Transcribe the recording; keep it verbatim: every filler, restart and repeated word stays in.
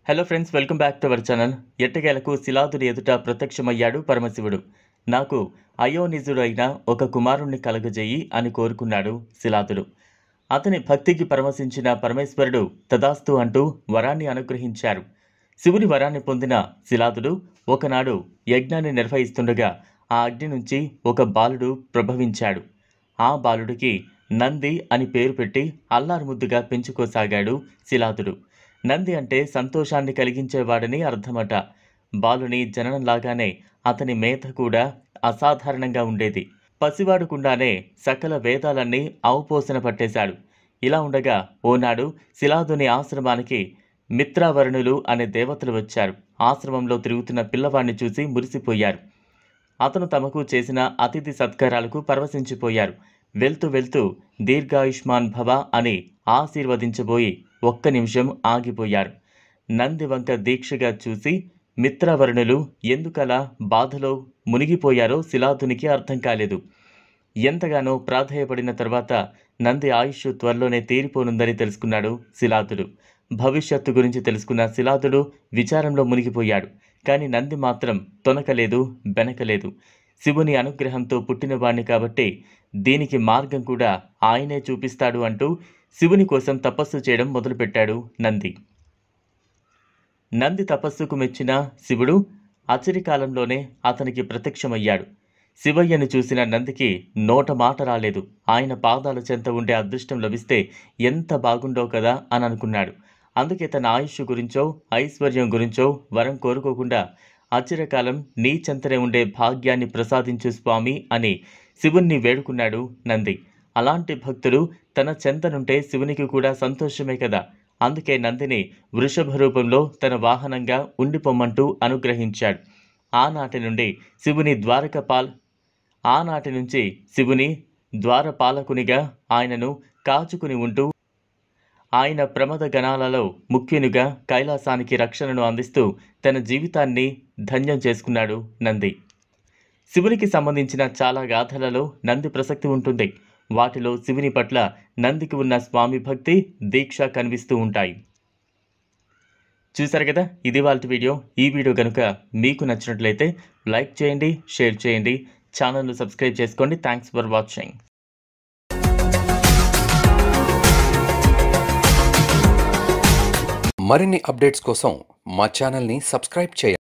Hello friends, welcome back to our channel. ఎట్టకేలకు శిలాదుని ఎదుట ప్రత్యక్షమయ్యాడు పరమశివుడు. నాకు అయోనిజుడైన ఒక కుమారుణ్ణి కలగజేయి అని కోరుకున్నాడు శిలాదుడు. అతని భక్తికి పరవశించిన పరమేశ్వరుడు తదాస్తు అంటూ వరాన్ని అనుగ్రహించారు. శివుని వరాన్ని పొందిన శిలాదుడు ఒకనాడు యజ్ఞాన్ని నిర్వహిస్తుండగా ఆ అగ్ని నుంచి ఒక బాలుడు ప్రభవించాడు. ఆ బాలుడికి నంది అని పేరు పెట్టి అల్లారుముద్దుగా పెంచుకోసాగాడు శిలాదుడు. నంది అంటే సంతోషాన్ని కలిగించేవాడని అర్థమట. బాలుని జననంలాగానే అతని మేధ కూడా అసాధారణంగా ఉండేది. పసివాడుకుండానే సకల వేదాలన్నీ అవపోసన పట్టేశాడు. ఇలా ఉండగా ఓనాడు శిలాదుని ఆశ్రమానికి మిత్రావరుణులు అనే దేవతలు వచ్చారు. ఆశ్రమంలో తిరుగుతున్న పిల్లవాడిని చూసి మురిసిపోయారు. అతను తమకు చేసిన అతిథి సత్కారాలకు పరవశించిపోయారు. వెళ్తూ వెళ్తూ దీర్ఘాయుష్మాన్ భవ అని ఆశీర్వదించబోయి ఒక్క నిమిషం ఆగిపోయారు. నంది వంక దీక్షగా చూసి మిత్రవరుణులు ఎందుకలా బాధలో మునిగిపోయారో శిలాదునికి అర్థం కాలేదు. ఎంతగానో ప్రాధేయపడిన తర్వాత నంది ఆయుష్ త్వరలోనే తీరిపోనుందని తెలుసుకున్నాడు శిలాదుడు. భవిష్యత్తు గురించి తెలుసుకున్న శిలాదుడు విచారంలో మునిగిపోయాడు. కానీ నంది మాత్రం తొనకలేదు, బెనకలేదు. శివుని అనుగ్రహంతో పుట్టినవాణ్ణి కాబట్టి దీనికి మార్గం కూడా ఆయనే చూపిస్తాడు అంటూ శివుని కోసం తపస్సు చేయడం మొదలుపెట్టాడు నంది. నంది తపస్సుకు మెచ్చిన శివుడు అచిరికాలంలోనే అతనికి ప్రత్యక్షమయ్యాడు. శివయ్యను చూసిన నందికి నోట మాట రాలేదు. ఆయన పాదాల చెంత ఉండే అదృష్టం లభిస్తే ఎంత బాగుండో కదా అని అనుకున్నాడు. అందుకే తన ఆయుష్ గురించో ఐశ్వర్యం గురించో వరం కోరుకోకుండా అచిరకాలం నీ చెంతనే ఉండే భాగ్యాన్ని ప్రసాదించు స్వామి అని శివుణ్ణి వేడుకున్నాడు నంది. అలాంటి భక్తుడు తన చెంతనుంటే శివునికి కూడా సంతోషమే కదా. అందుకే నందిని వృషభ రూపంలో తన వాహనంగా ఉండిపోమ్మంటూ అనుగ్రహించాడు. ఆనాటి నుండి శివుని ద్వారకపాల్ ఆనాటి నుంచి శివుని ద్వారపాలకునిగా ఆయనను కాచుకుని ఉంటూ ఆయన ప్రమద గణాలలో ముఖ్యునిగా కైలాసానికి రక్షణను అందిస్తూ తన జీవితాన్ని ధన్యం చేసుకున్నాడు నంది. శివునికి సంబంధించిన చాలా గాథలలో నంది ప్రసక్తి ఉంటుంది. వాటిలో శివుని పట్ల నందికి ఉన్న స్వామి భక్తి, దీక్ష కనిపిస్తూ ఉంటాయి. చూసారు కదా, ఇది వాళ్ళ వీడియో. ఈ వీడియో కనుక మీకు నచ్చినట్లయితే లైక్ చేయండి, షేర్ చేయండి, ఛానల్ను సబ్స్క్రైబ్ చేసుకోండి. Thanks for watching. మరిన్ని అప్డేట్స్ కోసం మా ఛానల్ని సబ్స్క్రైబ్ చేయండి.